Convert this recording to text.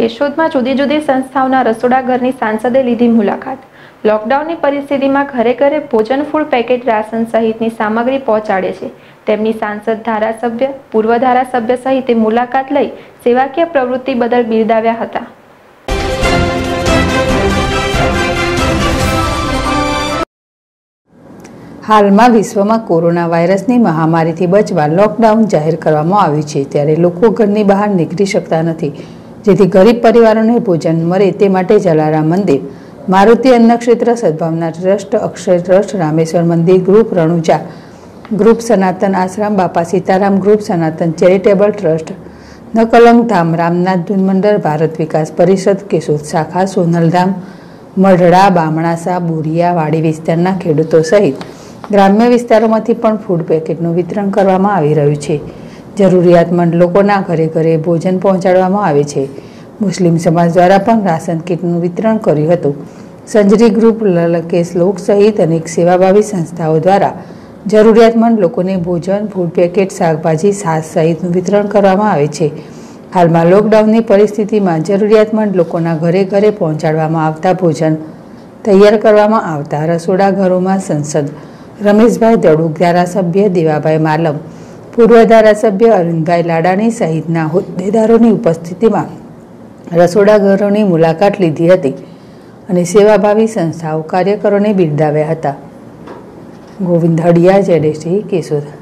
કેશોદમાં જુદી જુદી સંસ્થાઓના રસોડા ઘરની સાંસદે લીધી મુલાકાત। લોકડાઉનની પરિસ્થિતિમાં ઘરે ઘરે ભોજન, ફૂડ પેકેટ, રાશન સહિતની સામગ્રી પહોંચાડે છે। તેમની સાંસદ, ધારાસભ્ય, પૂર્વ ધારાસભ્ય સહિતે મુલાકાત લઈ સેવાકીય પ્રવૃત્તિ બદલ બિરદાવ્યા હતા। હાલમાં વિશ્વમાં કોરોના વાયરસની મહામારીથી બચવા લોકડાઉન જાહેર કરવામાં આવ્યું છે, ત્યારે લોકો ઘરની બહાર નીકળી શકતા નથી, જેથી ગરીબ પરિવારોને ભોજન મળે તે માટે જલારામ મંદિર, મારુતિ અન્નક્ષેત્ર સદભાવના ટ્રસ્ટ, અક્ષય ટ્રસ્ટ, રામેશ્વર મંદિર ગ્રુપ, રણુજા ગ્રુપ, સનાતન આશ્રમ, Bapa Sitaram group, Sanatan charitable trust, Naklang Dham, Ramnath ધૂન મંડળ, ભારત વિકાસ પરિષદ, કેશોદ શાખા, સોનલધામ, મઢડા, બામણાસા, બોરિયા, વાડી વિસ્તારના ખેડૂતો સહિત ગ્રામ્ય વિસ્તારોમાંથી પણ ફૂડ પેકેટનું વિતરણ કરવામાં આવી રહ્યું છે। જરૂરિયાતમંદ લોકોના ઘરે ઘરે ભોજન પહોંચાડવામાં આવે છે। મુસ્લિમ સમાજ દ્વારા પણ રાશન કીટનું વિતરણ કર્યું હતું। સંજરી ગ્રુપ, લલકેશ લોક સહિત અનેક સેવાભાવી સંસ્થાઓ દ્વારા જરૂરિયાતમંદ લોકોને ભોજન, ફૂડ પેકેટ, શાકભાજી, છાશ સહિતનું વિતરણ કરવામાં આવે છે। હાલમાં લોકડાઉનની પરિસ્થિતિમાં જરૂરિયાતમંદ લોકોના ઘરે ઘરે પહોંચાડવામાં આવતા ભોજન તૈયાર કરવામાં આવતા રસોડા ઘરોમાં સંસદ રમેશભાઈ દડુક, ધારાસભ્ય દેવાભાઈ માલમ, પૂર્વ ધારાસભ્ય અરવિંદભાઈ લાડાણી સહિતના હોદ્દેદારોની ઉપસ્થિતિમાં રસોડા ઘરોની મુલાકાત લીધી હતી અને સેવાભાવી સંસ્થાઓ કાર્યકરોને બિરદાવ્યા હતા। ગોવિંદ હડિયા, ZST, કેશોદ।